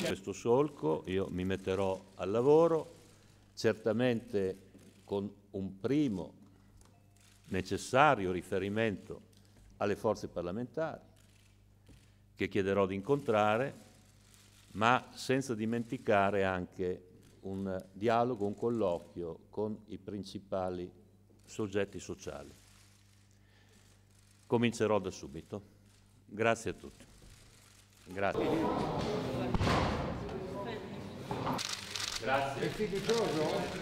questo solco io mi metterò al lavoro, certamente con un primo necessario riferimento alle forze parlamentari, che chiederò di incontrare, ma senza dimenticare anche un dialogo, un colloquio con i principali soggetti sociali. Comincerò da subito. Grazie a tutti. Grazie. Grazie. È fiducioso?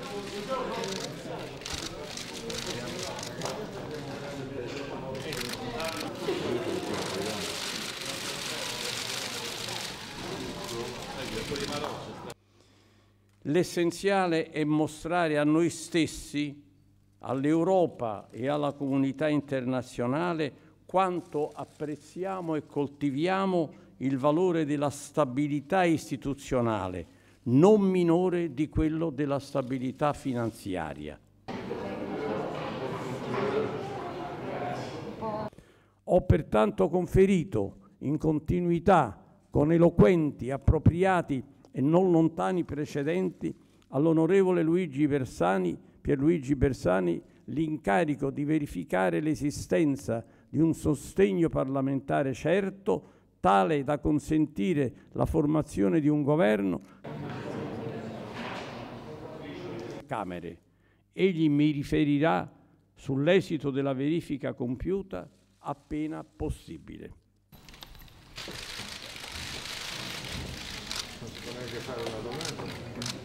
L'essenziale è mostrare a noi stessi, all'Europa e alla comunità internazionale quanto apprezziamo e coltiviamo il valore della stabilità istituzionale, non minore di quello della stabilità finanziaria. Ho pertanto conferito, in continuità con eloquenti, appropriati e non lontani precedenti, all'onorevole Pierluigi Bersani l'incarico di verificare l'esistenza di un sostegno parlamentare certo, tale da consentire la formazione di un governo Camere. Egli mi riferirà sull'esito della verifica compiuta appena possibile. Posso anche fare una domanda?